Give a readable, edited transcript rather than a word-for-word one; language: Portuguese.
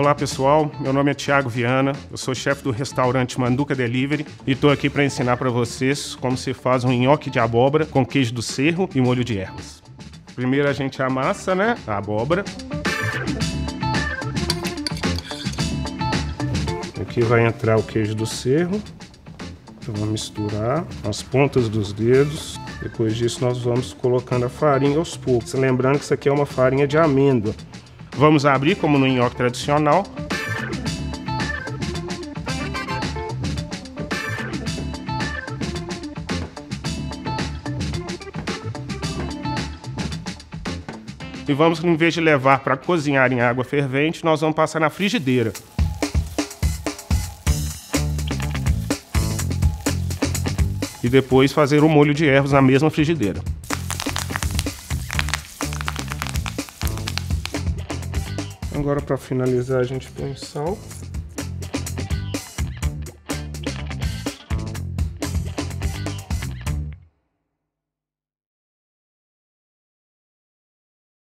Olá pessoal, meu nome é Thiago Viana, eu sou chefe do restaurante Manduca Delivery e estou aqui para ensinar para vocês como se faz um nhoque de abóbora com queijo do cerro e molho de ervas. Primeiro a gente amassa, a abóbora. Aqui vai entrar o queijo do cerro. Então vamos misturar as pontas dos dedos. Depois disso nós vamos colocando a farinha aos poucos. Lembrando que isso aqui é uma farinha de amêndoa. Vamos abrir como no nhoque tradicional. E vamos, em vez de levar para cozinhar em água fervente, nós vamos passar na frigideira. E depois fazer o molho de ervas na mesma frigideira. Agora, para finalizar, a gente põe sal.